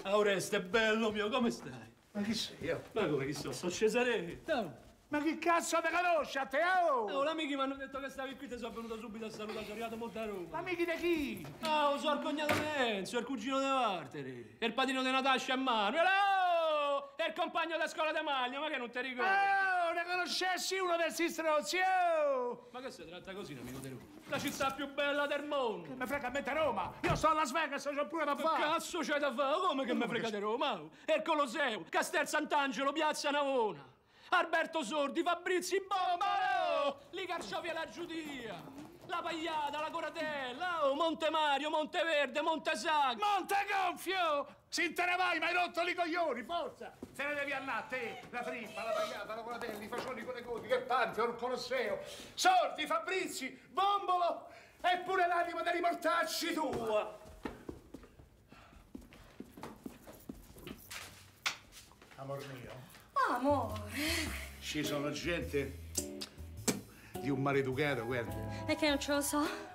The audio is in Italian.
Oreste, bello mio, come stai? Ma chi sei io? Ma come chi so? Sono Cesare. Ma chi cazzo te conosce a te, oh? Oh, l'amici mi hanno detto che stavi qui, ti sono venuto subito a salutare, sono arrivato molto a Roma. Amici di chi? Oh, sono il cognato Enzo, il cugino di Martiri, il padrino di Natascia e Manuel, oh! E il compagno da scuola di Maglia, ma che non ti ricordi? Oh, ne conoscessi uno del Sistrozzi, oh! Ma che si tratta così, amico di Roma? La città più bella del mondo! Che mi frega a me di Roma? Io sto a Las Vegas, c'ho pure da Che fare! cazzo c'hai da fare? Come che mi frega di Roma? E il Colosseo, Castel Sant'Angelo, Piazza Navona, Alberto Sordi, Fabrizi Bomba, oh! Lì Carciofi e la Giudia, la Pagliata, la Coratella, oh! Monte Mario, Monteverde, Montesacro. Montegonfio! Se te ne vai, mi hai rotto i coglioni, forza! Se ne devi andare, te, la Trippa, la Pagliata, la Colatelli, i Facioni con le Coti, che Panfeo, il Colosseo, Sordi, Fabrizi, Bombolo, e pure l'anima da riportarci tua! Amor mio. Amore. Ci sono gente di un maleducato, guarda. E che non ce lo so?